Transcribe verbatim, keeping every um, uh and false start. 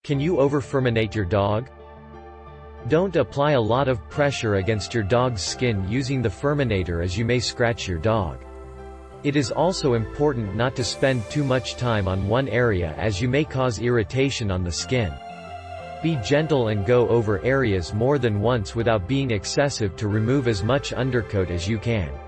Can you over-furminate your dog? Don't apply a lot of pressure against your dog's skin using the Furminator, as you may scratch your dog. It is also important not to spend too much time on one area, as you may cause irritation on the skin. Be gentle and go over areas more than once without being excessive to remove as much undercoat as you can.